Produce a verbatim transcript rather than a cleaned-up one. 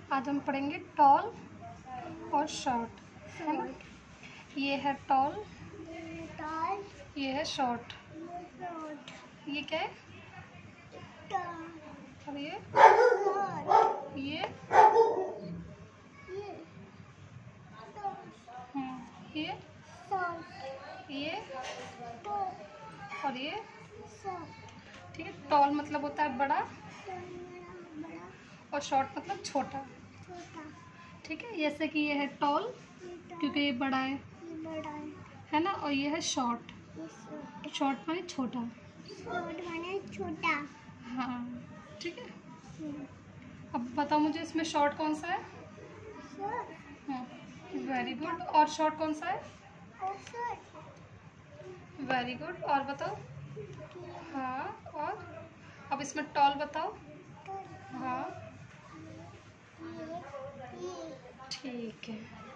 आज हम पढ़ेंगे टॉल और शॉर्ट, है ना। ये है टॉल, टॉल, ये है शॉर्ट। शॉर्ट, ये क्या है? टॉल, और ये शॉर्ट, ये ये हम्म, ये शॉर्ट, ये टॉल, और ये। शॉर्ट, ठीक है। टॉल मतलब होता है बड़ा टॉल बड़ा, और शॉर्ट मतलब छोटा। छोटा। ठीक है। जैसे कि ये है टॉल क्योंकि ये बड़ा है, ये बड़ा है, है ना। और ये है शॉर्ट, ये शॉर्ट, शॉर्ट माने छोटा। शॉर्ट माने छोटा। हाँ, ठीक है। हम्म, अब बताओ मुझे इसमें शॉर्ट कौन सा है? Short, very good. और शॉर्ट कौन सा है? और शॉर्ट, वेरी गुड। और बताओ। हाँ, और अब इसमें टॉल बताओ। टॉल, हाँ, ये, ये, ठीक है।